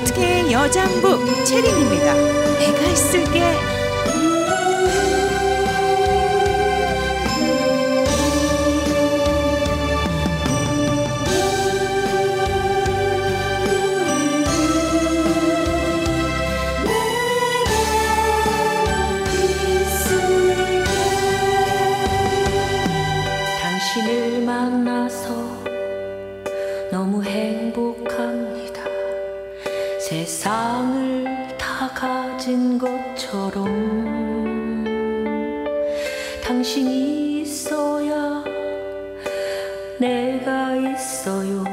어떻게 여장부 체린입니다. 내가 있을게. 당신을 만나서 너무 행복합니다. 세상을 다 가진 것처럼 당신이 있어야 내가 있어요.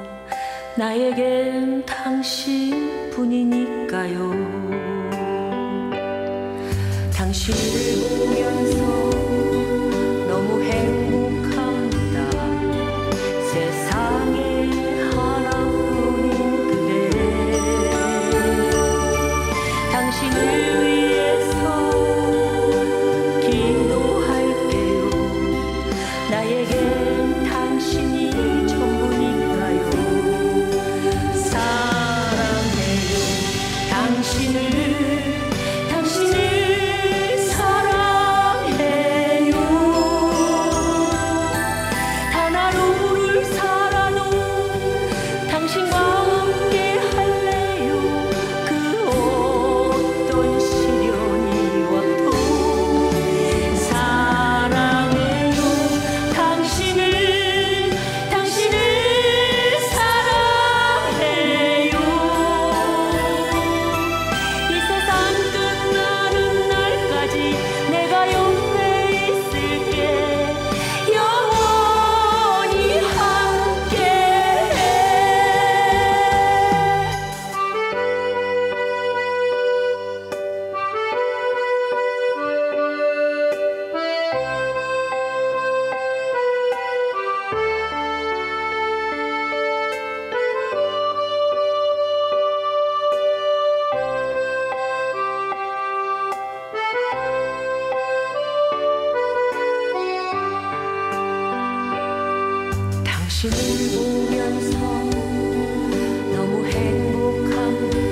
나에겐 당신뿐이니까요. 당신을 보면서 너무 행복합니다. 세상에 하나뿐인 그대, 당신을 위해서 기도할게요. 나에겐 당신이 전부니까요. 사랑해요. 당신을 사랑해요. 단 하루를 살아도 당신과 함께 할래요. 그 어떤 시련이 와도 사랑해요. 당신을 사랑해요. 이 세상 끝나는 날까지 내가 옆에 있을게. 영원히 함께해. 당신을 보면서 너무 행복합니다.